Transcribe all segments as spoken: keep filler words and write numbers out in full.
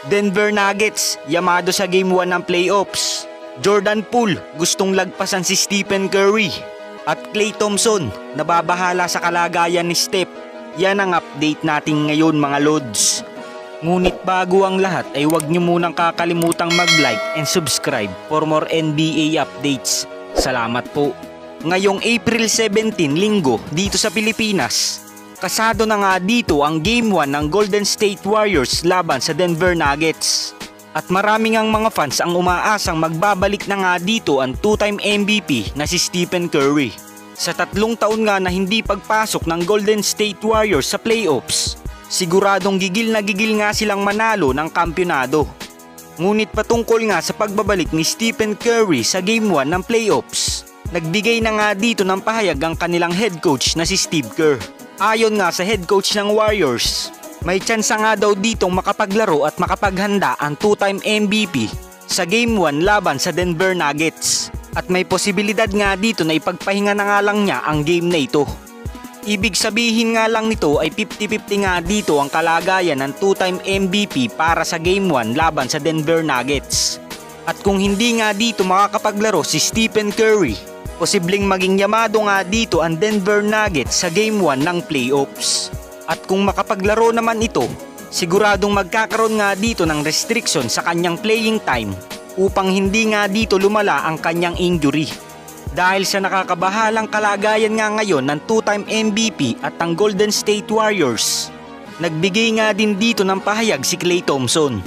Denver Nuggets, yamado sa Game one ng playoffs. Jordan Poole, gustong lagpasan si Stephen Curry. At Klay Thompson, nababahala sa kalagayan ni Steph. Yan ang update natin ngayon mga Lods. Ngunit bago ang lahat ay huwag nyo munang kakalimutang mag-like and subscribe for more N B A updates. Salamat po. Ngayong April seventeen, linggo, dito sa Pilipinas, kasado na nga dito ang Game one ng Golden State Warriors laban sa Denver Nuggets. At maraming ang mga fans ang umaasang magbabalik na nga dito ang two-time M V P na si Stephen Curry. Sa tatlong taon nga na hindi pagpasok ng Golden State Warriors sa playoffs, siguradong gigil na gigil nga silang manalo ng kampyonado. Ngunit patungkol nga sa pagbabalik ni Stephen Curry sa Game one ng playoffs, nagbigay na nga dito ng pahayag ang kanilang head coach na si Steve Kerr. Ayon nga sa head coach ng Warriors, may tsansa nga daw ditong makapaglaro at makapaghanda ang two-time M V P sa Game one laban sa Denver Nuggets. At may posibilidad nga dito na ipagpahinga na nga lang niya ang game na ito. Ibig sabihin nga lang nito ay fifty fifty nga dito ang kalagayan ng two-time M V P para sa Game one laban sa Denver Nuggets. At kung hindi nga dito makakapaglaro si Stephen Curry, posibleng maging yamado nga dito ang Denver Nuggets sa Game one ng playoffs. At kung makapaglaro naman ito, siguradong magkakaroon nga dito ng restriction sa kanyang playing time upang hindi nga dito lumala ang kanyang injury. Dahil sa nakakabahalang kalagayan nga ngayon ng two-time M V P at ang Golden State Warriors, nagbigay nga din dito ng pahayag si Klay Thompson.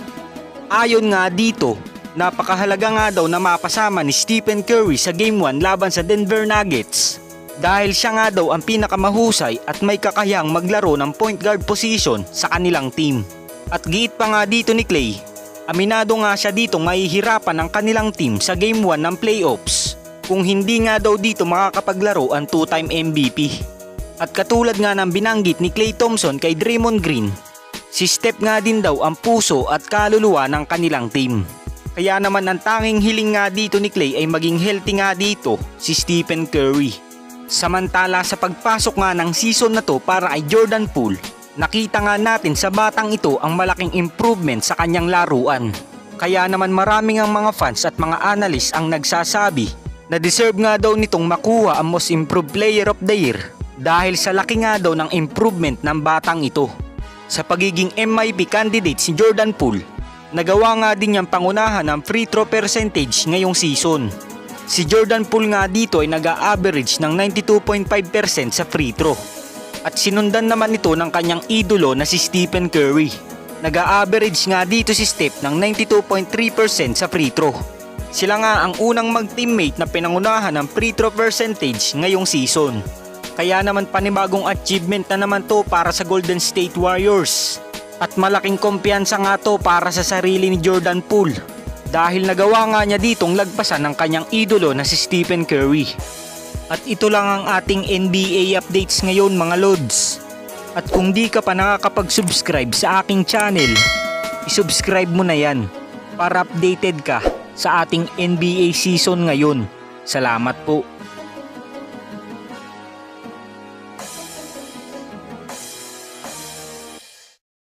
Ayon nga dito, napakahalaga nga daw na mapasama ni Stephen Curry sa Game one laban sa Denver Nuggets dahil siya nga daw ang pinakamahusay at may kakayahang maglaro ng point guard position sa kanilang team. At giit pa nga dito ni Klay, aminado nga siya dito mahihirapan ang kanilang team sa Game one ng playoffs kung hindi nga daw dito makakapaglaro ang two-time M V P. At katulad nga ng binanggit ni Klay Thompson kay Draymond Green, si Steph nga din daw ang puso at kaluluwa ng kanilang team. Kaya naman ang tanging hiling nga dito ni Klay ay maging healthy nga dito si Stephen Curry. Samantala sa pagpasok nga ng season na to para kay Jordan Poole, nakita nga natin sa batang ito ang malaking improvement sa kanyang laruan. Kaya naman maraming ang mga fans at mga analyst ang nagsasabi na deserve nga daw nitong makuha ang Most Improved Player of the Year dahil sa laki nga daw ng improvement ng batang ito. Sa pagiging M I P candidate si Jordan Poole, nagawa nga din niyang pangunahan ng free throw percentage ngayong season. Si Jordan Poole nga dito ay nag-a-average ng ninety-two point five percent sa free throw. At sinundan naman ito ng kanyang idolo na si Stephen Curry. Nag-a-average nga dito si Steph ng ninety-two point three percent sa free throw. Sila nga ang unang mag-teammate na pinangunahan ng free throw percentage ngayong season. Kaya naman panibagong achievement na naman to para sa Golden State Warriors. At malaking kumpiyansa nga to para sa sarili ni Jordan Poole dahil nagawa nga niya ditong lagpasan ng kanyang idolo na si Stephen Curry. At ito lang ang ating N B A updates ngayon mga Lods. At kung di ka pa nakakapag-subscribe sa aking channel, isubscribe mo na yan para updated ka sa ating N B A season ngayon. Salamat po.